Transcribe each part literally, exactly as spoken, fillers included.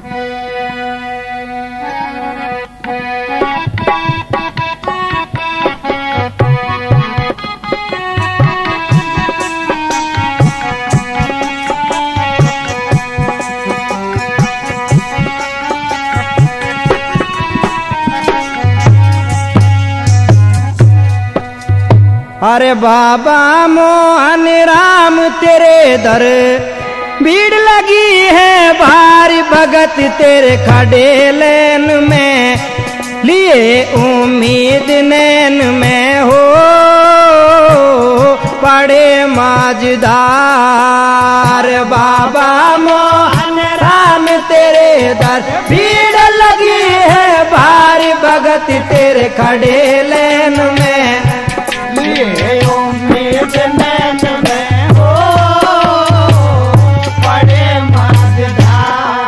अरे बाबा मोहन राम तेरे दर भीड़ लगी है भारी भगत तेरे खड़े लेन में लिए उम्मीद नैन में हो पड़े माजदार। बाबा मोहन राम तेरे दर भीड़ लगी है भारी भगत तेरे खड़े लेन में उम्मीद नैन में हो पड़े मजदार।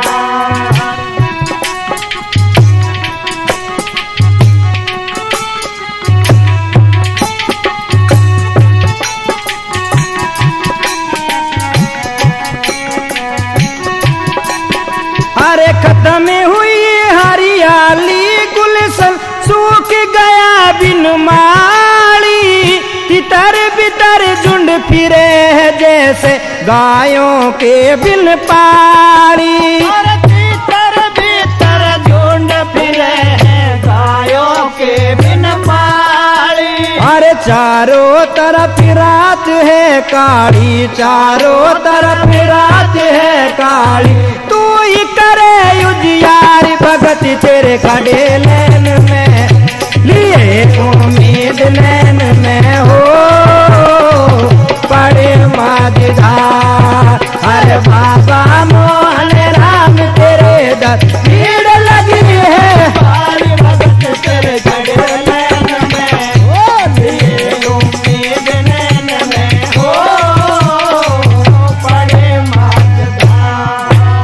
अरे खत्म हुई हरियाली गुलशन सूख गया बिन माली तितर बितर झुंड फिरे है जैसे गायों के बिन पानी। तितर बितर झुंड फिरे है गायों के बिन पानी। अरे चारों तरफ रात है काली चारों तरफ रात है काली तू ही करे उजियारी भगत तेरे खड़े लेन में लिए उम्मीद नैन में हो पड़े मजदार। अरे बाबा मोहन राम तेरे दर भीड़ लगी है भारी भगत तेरे खड़े लेन में हो लिए उम्मीद नैन में हो पड़े मजदार।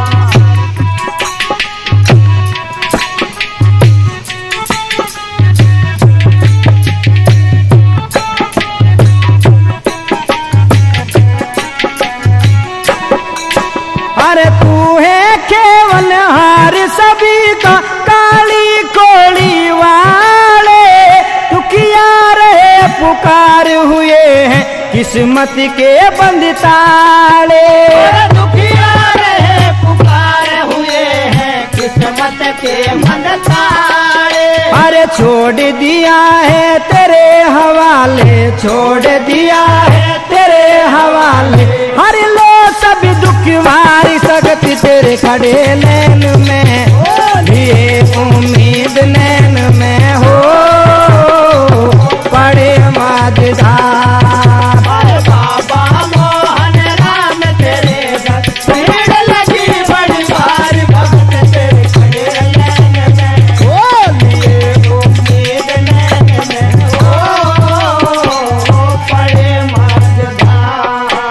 अरे तू है केवल हार सभी का काली कोड़ी वाले तू किया रहे पुकार हुए हैं किस्मत के बंद ताले। दुखिया रहे पुकार हुए हैं किस्मत के बंद ताले। अरे छोड़ दिया है तेरे हवाले छोड़ दिया है तेरे हवाले हर लो सभी दुख मारी सकती तेरे खड़े लेन में लिए उम्मीद नैन में हो पड़े मजदार। बाबा मोहन राम तेरे दर भीड़ लगी बड़ी भारी भगत तेरे खड़े लेन में हो लिए उम्मीद नैन में हो पड़े मजदार।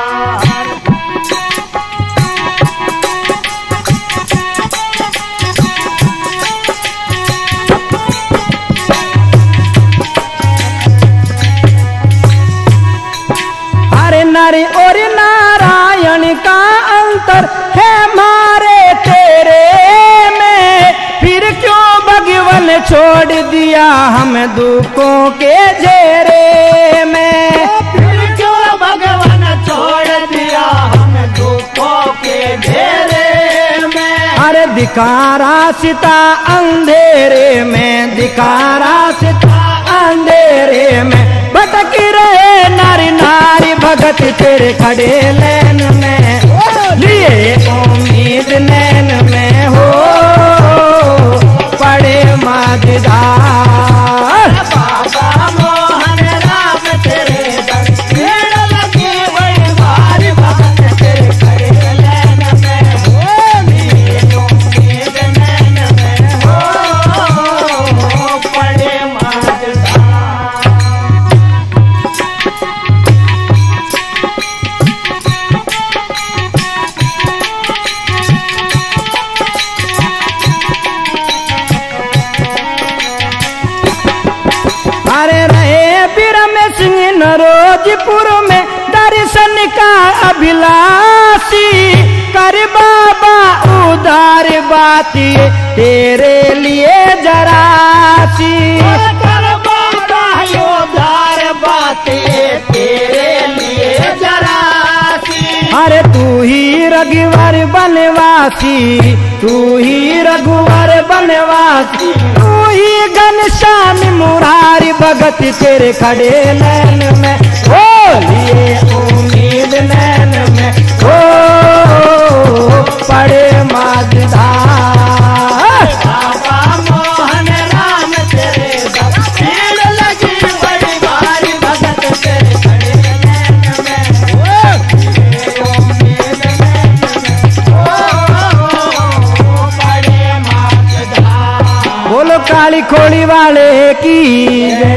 अरे नर और नारायण का अंतर है मारे तेरे में फिर क्यों भगवान छोड़ दिया हम दुखों के घेरे में। फिर क्यों भगवान छोड़ दिया हम दुखों के घेरे में। अरे दिखा रास्ता अंधेरे में दिखा रास्ता अंधेरे में भटक रहे नारी नारी भगत तेरे खड़े लेन में लिए उम्मीद नैन में हो पड़े मजदार। बाबा मोहन राम तेरे दर भीड़ लगी बड़ी भारी भगत तेरे खड़े लेन में हो लिए उम्मीद नैन में हो पड़े मजदार। अरे रहे बिरम सिंह नरोजपुर में दर्शन का अभिलाषी कर बाबा उधार बात ये तेरे लिए जरा सी कर बाबा उधार बात ये तेरे लिए जरा सी। अरे तू ही रघुवर बनवासी, तू ही रघुवर बनवासी, तू ही घनश्याम मुरारी भगत तेरे खड़े नैन में हो लिए उम्मीद नैन में हो पड़े माझधार। बाबा मोहन राम तेरे भीड़ लगी बड़ी भारी भगत तेरे खड़े नैन में हो उम्मीद नैन में हो पड़े माझधार। बोलो काली खोड़ी वाले की जय।